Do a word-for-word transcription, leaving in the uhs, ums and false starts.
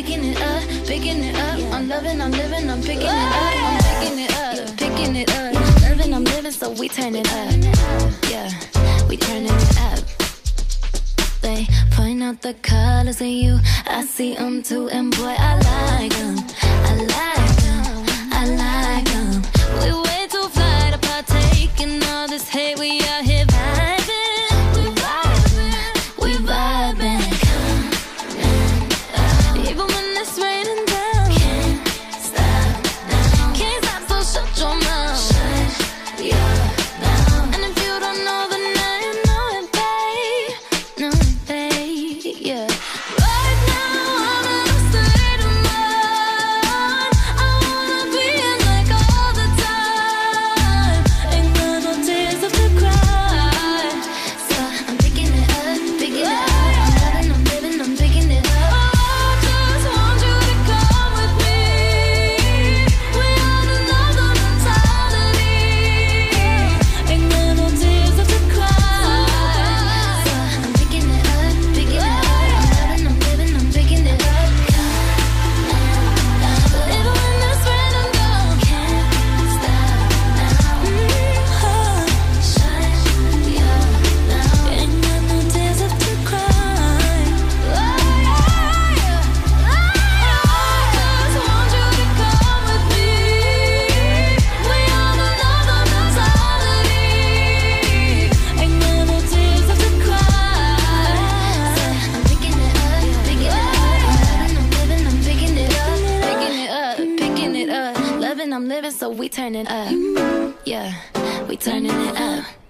picking it up, picking it up. I'm loving, I'm living, I'm picking it up, I'm picking it up, picking it up. Loving, I'm living, so we turn it up. Yeah, we turning it up. They point out the colors in you, I see them too, and boy, I like them, I like them, I like them. We way too fly to partake in all this hate, we out here vibing, we vibing, we vibing. Even when it's raining down, can't stop now, can't stop, so shut your mouth, shut your mouth. And if you don't know, then now you know it, babe, know it, babe, yeah. Right now I'm in a state of mind, I wanna be in like all the time, ain't got no tears left to cry. So I'm picking it up, picking it up, I'm loving, I'm living, I'm picking it up. Just want you to come with me. We on another mentality. Ain't got no tears left to cry. So I'm picking it up, picking it up. I'm loving, I'm living, I'm picking it up. Even when it's rain, I'm gone. Can't stop now. Shut your mouth. Ain't got no tears left to cry. Just want you to come with me. We on another mentality. Ain't got no tears left to cry. I'm picking it up, picking it up. I'm loving, I'm living, I'm picking it up, picking it up, picking it up. Loving, I'm living, so we turn it up. Yeah, we turning it up.